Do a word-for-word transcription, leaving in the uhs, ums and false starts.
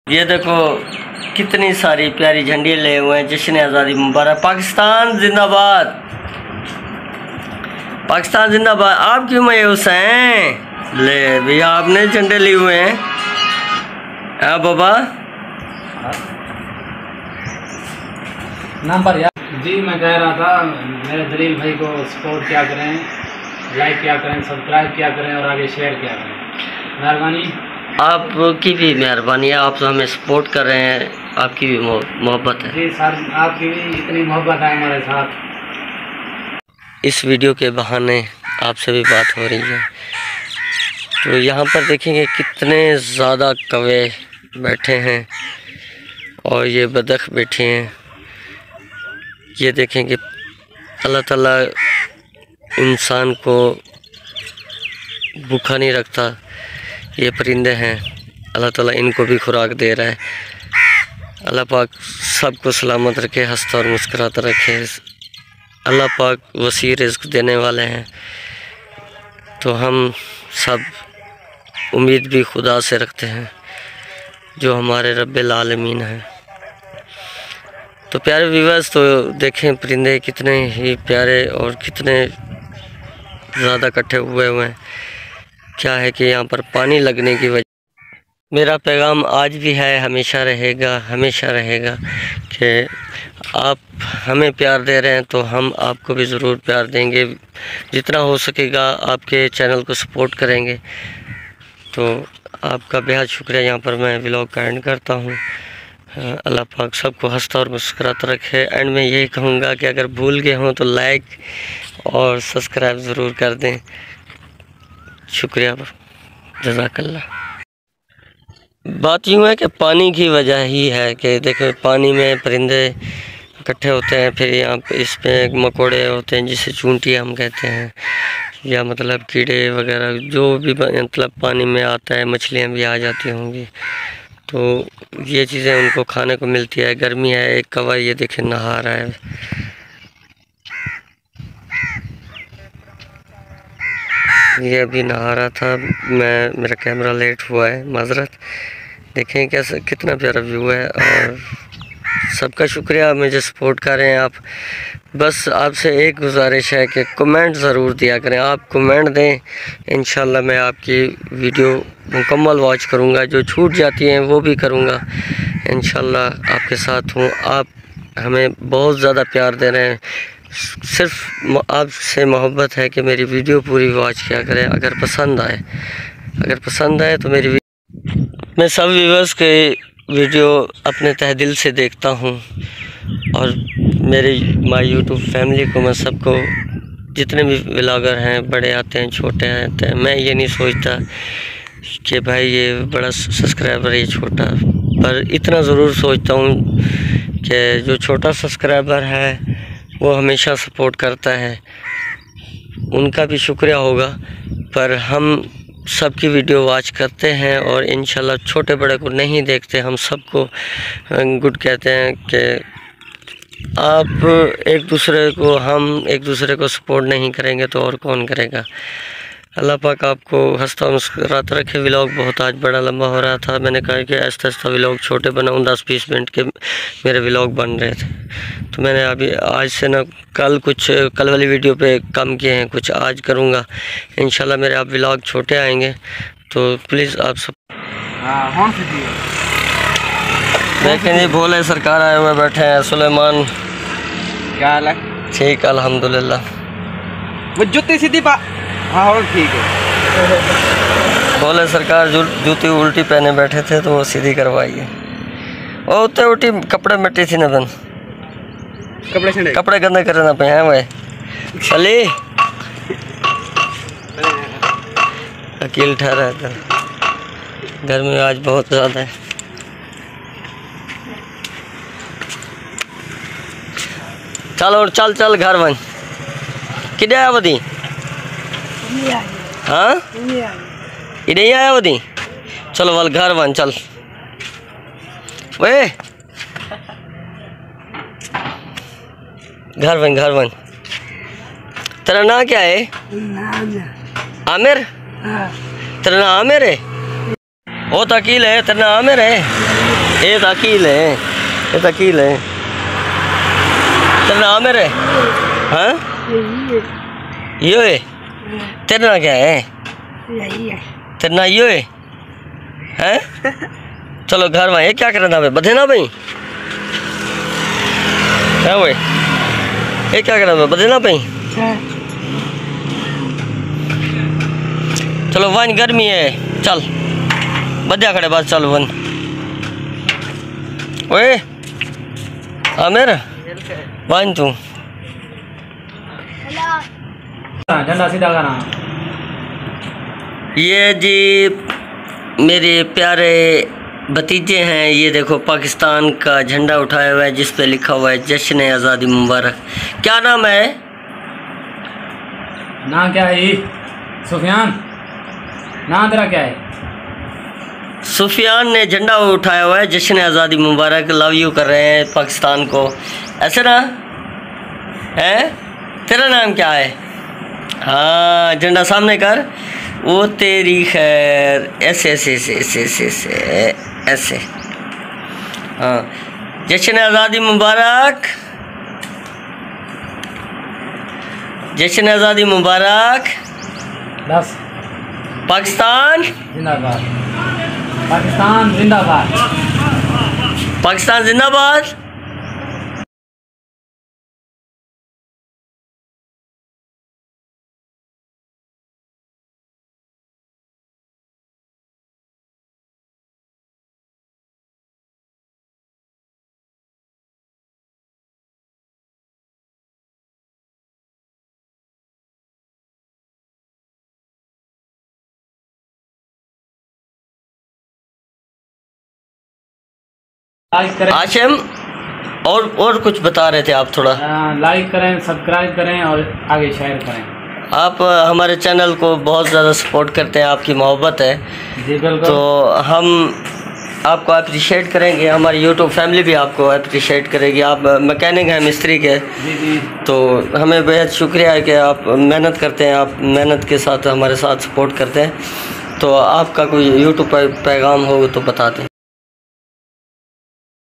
ये देखो कितनी सारी प्यारी झंडी ले हुए हैं। जश्न आज़ादी मुबारक। पाकिस्तान जिंदाबाद, पाकिस्तान जिंदाबाद। आप क्यों मायूस हैं? ले भैया आपने झंडे लिए हुए हैं। आ बाबा नाम पर यार जी मैं कह रहा था मेरे दलील भाई को सपोर्ट क्या करें, लाइक क्या करें, सब्सक्राइब क्या करें और आगे शेयर क्या करें। मेहरबानी आपकी भी मेहरबानी है, आप तो हमें सपोर्ट कर रहे हैं, आपकी भी मोहब्बत है। जी सर, आपकी भी इतनी मोहब्बत है हमारे साथ। इस वीडियो के बहाने आपसे भी बात हो रही है। तो यहाँ पर देखेंगे कितने ज़्यादा कौवे बैठे हैं और ये बदख बैठे हैं। ये देखेंगे अल्लाह ताला इंसान को भूखा नहीं रखता। ये परिंदे हैं, अल्लाह ताला इनको भी खुराक दे रहा है। अल्लाह पाक सबको सलामत रखे, हंसता और मुस्कुराता रखे। अल्लाह पाक वसी रिज़्क़ देने वाले हैं। तो हम सब उम्मीद भी खुदा से रखते हैं जो हमारे रब्बिल आलमीन हैं। तो प्यारे व्यूअर्स, तो देखें परिंदे कितने ही प्यारे और कितने ज़्यादा इकट्ठे हुए हुए हैं। क्या है कि यहाँ पर पानी लगने की वजह। मेरा पैगाम आज भी है, हमेशा रहेगा, हमेशा रहेगा कि आप हमें प्यार दे रहे हैं तो हम आपको भी ज़रूर प्यार देंगे। जितना हो सकेगा आपके चैनल को सपोर्ट करेंगे। तो आपका बेहद शुक्रिया। यहाँ पर मैं व्लॉग का एंड करता हूँ। अल्लाह पाक सबको हंसता और मुस्कुराता रखे। एंड में यही कहूँगा कि अगर भूल गए हों तो लाइक और सब्सक्राइब ज़रूर कर दें। शुक्रिया, जज़ाकल्लाह। बात यूँ है कि पानी की वजह ही है कि देखो पानी में परिंदे इकट्ठे होते हैं। फिर यहाँ पे इसमें मकोड़े होते हैं जिसे चूंटियाँ हम कहते हैं, या मतलब कीड़े वगैरह जो भी मतलब पानी में आता है। मछलियाँ भी आ जाती होंगी, तो ये चीज़ें उनको खाने को मिलती है। गर्मी है, एक कौवा ये देखें नहा रहा है। ये अभी नहा रहा था। मैं मेरा कैमरा लेट हुआ है, माजरत। देखें कैसा कितना प्यारा व्यू है। और सबका शुक्रिया, मुझे सपोर्ट कर रहे हैं आप। बस आपसे एक गुजारिश है कि कमेंट ज़रूर दिया करें। आप कमेंट दें, इंशाल्लाह मैं आपकी वीडियो मुकम्मल वॉच करूँगा। जो छूट जाती हैं वो भी करूँगा। इंशाल्लाह आपके साथ हूँ। आप हमें बहुत ज़्यादा प्यार दे रहे हैं। सिर्फ आपसे मोहब्बत है कि मेरी वीडियो पूरी वॉच किया करें। अगर पसंद आए अगर पसंद आए तो मेरी मैं सब व्यूअर्स के वीडियो अपने तहे दिल से देखता हूँ। और मेरे माय यूट्यूब फैमिली को, मैं सबको, जितने भी व्लॉगर हैं, बड़े आते हैं, छोटे आते हैं, मैं ये नहीं सोचता कि भाई ये बड़ा सब्सक्राइबर है, ये छोटा। पर इतना ज़रूर सोचता हूँ कि जो छोटा सब्सक्राइबर है वो हमेशा सपोर्ट करता है, उनका भी शुक्रिया होगा। पर हम सबकी वीडियो वॉच करते हैं और इंशाल्लाह छोटे बड़े को नहीं देखते। हम सबको गुड कहते हैं कि आप एक दूसरे को हम एक दूसरे को सपोर्ट नहीं करेंगे तो और कौन करेगा। अल्लाह पाक आपको हंसता मुस्कुराता रखे। व्लॉग बहुत आज बड़ा लंबा हो रहा था। मैंने कहा कि आहिस्ता आहिस्ता व्लॉग छोटे बनाऊँ। दस बीस मिनट के मेरे व्लॉग बन रहे थे, तो मैंने अभी आज से ना कल कुछ कल वाली वीडियो पे कम किए हैं, कुछ आज करूँगा इंशाल्लाह। मेरे आप व्लॉग छोटे आएंगे, तो प्लीज़ आप सब देखें जी। भोले सरकार आए हुए बैठे हैं। सुलेमान क्या हाल है? ठीक अल्हम्दुलिल्लाह। वो जूती सीधी पा हाँ और ठीक है। भोले सरकार जू, जूती उल्टी पहने बैठे थे तो वो सीधी करवाइए। और उतने उल्टी कपड़े मिट्टी थी ना बन कपड़े छंडे कपड़े गंदे करे ना पे हैं वे चली अकेले ठहरा है। गर्मी आज बहुत ज़्यादा है। चल और चल चल घर बन किधर आया बदी? हाँ इधर ही आया बदी। चलो वाल घर बन चल। वे घर बन घर बन। तेरा नाम क्या है? आमिर। तेरा नाम आमिर है? वो तो अकील है, तेरा नाम आमिर है। ये तो अकील है, ये तो अकील है। तेरा नाम है रे? हाँ यो है। तेरा नाम क्या है? तेरा नाम यो है? हैं? चलो घर में ये क्या करना भाई? बधे ना भाई क्या भाई? ये क्या करना भाई? बधे ना भाई? चलो वन गर्मी है, चल बद्या खड़े बस चल वन। ओए आमिर वन तू झंडा सीधा करना। ये जी मेरे प्यारे भतीजे हैं, ये देखो पाकिस्तान का झंडा उठाया हुआ है जिस पे लिखा हुआ है जश्न आज़ादी मुबारक। क्या नाम है? ना क्या है ये? सुफियान। ना तेरा क्या है? सुफियान ने झंडा उठाया हुआ है जश्न आज़ादी मुबारक, लव यू कर रहे हैं पाकिस्तान को, ऐसे ना है? तेरा नाम क्या है? हाँ झंडा सामने कर, वो तेरी खैर, ऐसे ऐसे ऐसे ऐसे ऐसे ऐसे ऐसे। हाँ जश्न आज़ादी मुबारक, जश्न आज़ादी मुबारक। बस पाकिस्तान जिंदाबाद, पाकिस्तान जिंदाबाद, पाकिस्तान जिंदाबाद। लाइक करें, आशिम और और कुछ बता रहे थे आप थोड़ा? लाइक करें, सब्सक्राइब करें और आगे शेयर करें। आप हमारे चैनल को बहुत ज़्यादा सपोर्ट करते हैं, आपकी मोहब्बत है जी बिल्कुल। तो हम आपको अप्रिशिएट करेंगे, हमारी यूट्यूब फैमिली भी आपको अप्रिशिएट करेगी। आप मैकेनिक हैं, मिस्त्री के, जी जी तो हमें बेहद शुक्रिया है कि आप मेहनत करते हैं, आप मेहनत के साथ हमारे साथ सपोर्ट करते हैं। तो आपका कोई यूट्यूब पर पैगाम हो तो बता दें।